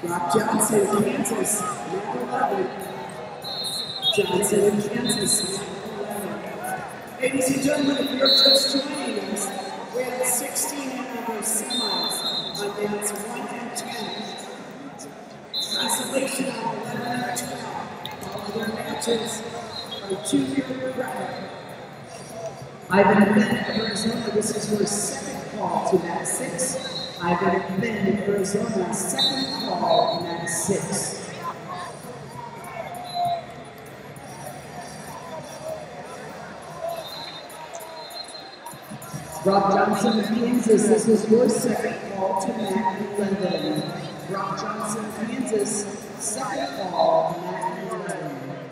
Rock Johnson, Kansas, number 11. Johnson, Kansas, number 11. Ladies and gentlemen, if you're just joining us, we have 16 number semis on dance 1 and 10. Consolation on 11 and 12. All other matches are 2-year credit. Ivan and Ben, Arizona, this is your second call to mat 6. Ivan and Ben, Arizona, second call, mat 6. Rock Johnson of Kansas, this is your second call to mat 11. Rock Johnson of Kansas, second call, mat 11.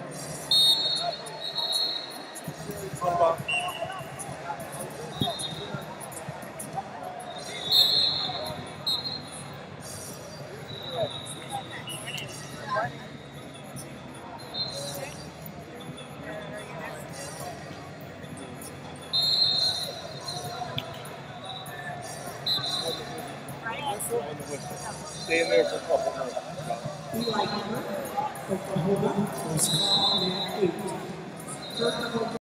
Stay in there for a couple minutes. Oklahoma, first call, mat 8.